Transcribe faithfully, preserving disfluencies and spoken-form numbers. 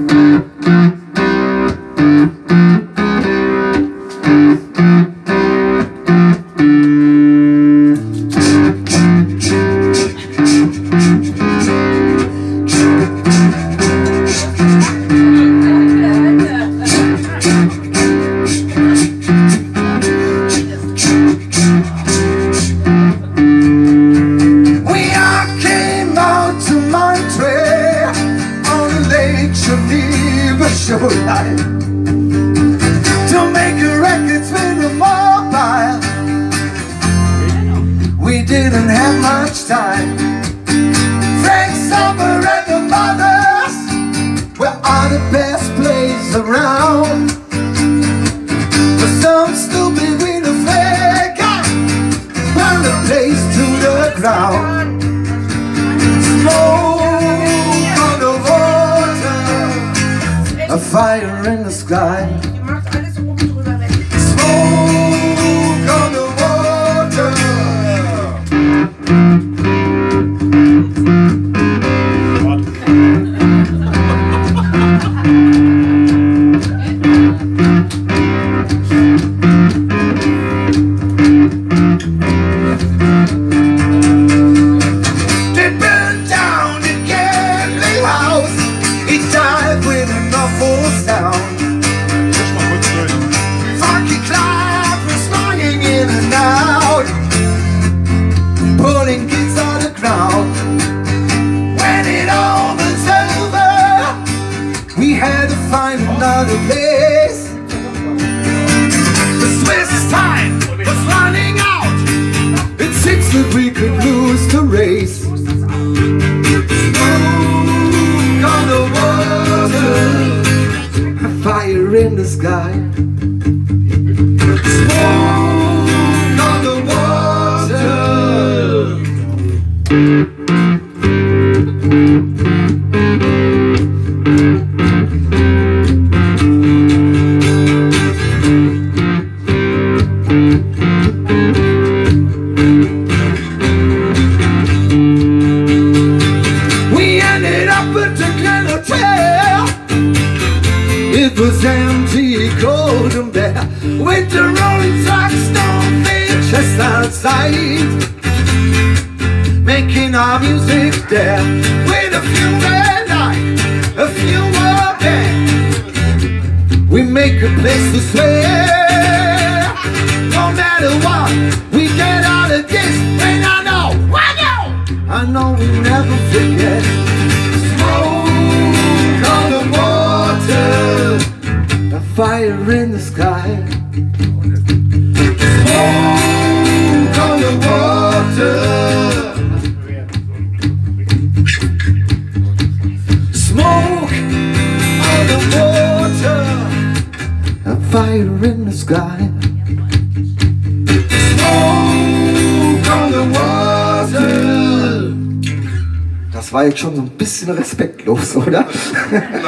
Life to make a record with a mobile. We didn't have much time. Frank Summer and the Mothers were all the best plays around. But some stupid with a flag burned the place to the ground. Smoke on the water, a fire in the sky. Smoke on the water. They burned down the gambling house. He died with an awful sound. Funky Clyde was swinging in and out, pulling kids on the ground. When it all was over, we had to find another place. The Swiss time was running out. It seems that we could lose the race. Smoke on the water, a fire in the sky. Smoke on the water. We ended up at the Glen Hotel. It was empty, cold and bare, with the rolling Stockstone just outside, making our music there, with a few red lights, a few more bands. We make a place to swear, no matter what, we get out of this. And I know, I know, I know we never forget. Smoke on the water, a fire in the sky. Smoke on the water. Smoke on the water, a fire in the sky. Smoke on the water. Das war jetzt schon so ein bisschen respektlos, oder?